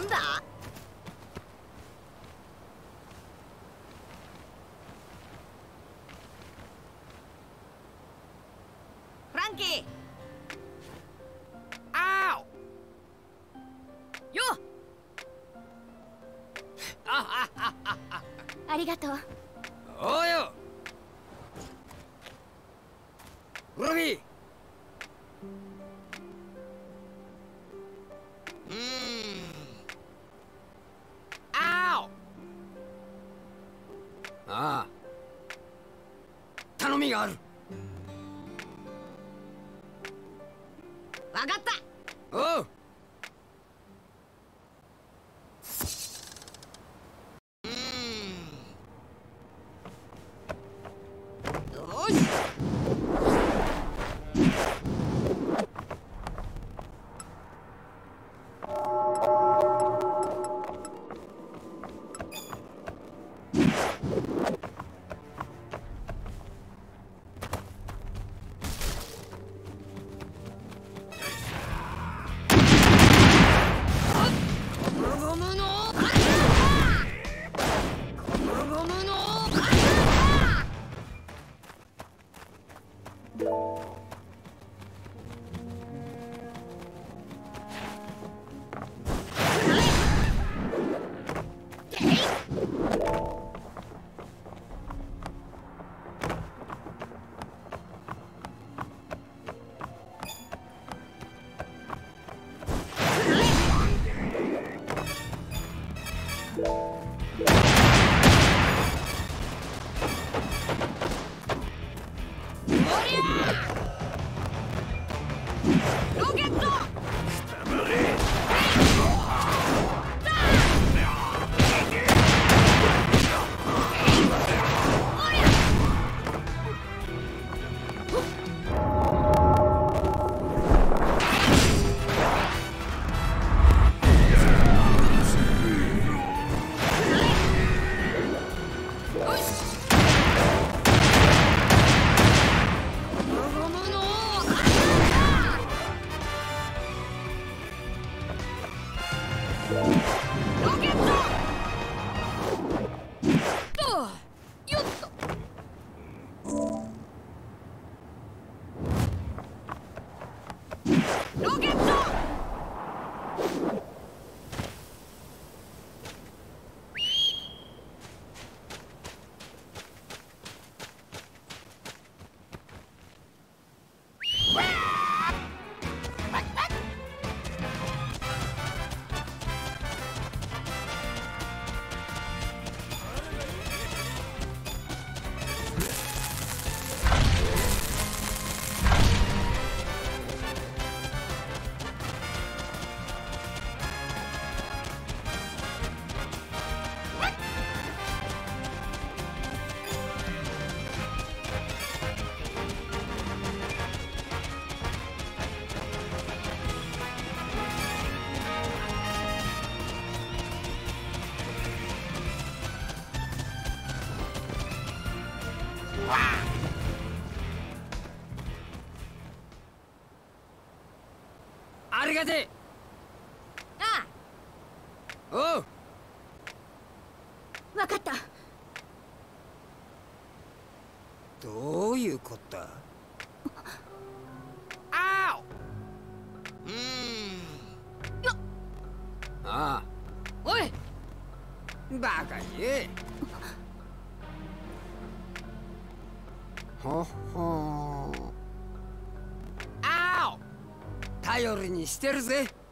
なんだ？フランキー。 あよっ。 ありがとう。 おうよロビー。ああ、頼みがある。 わかった。 おう。 よし。ロケット。ロケット。よっと。ロケット。 ありがてえ。 あおう。 わかった。 どういうこったああ。 おい。 バカ言え。ほっほー。あお。頼りにしてるぜ。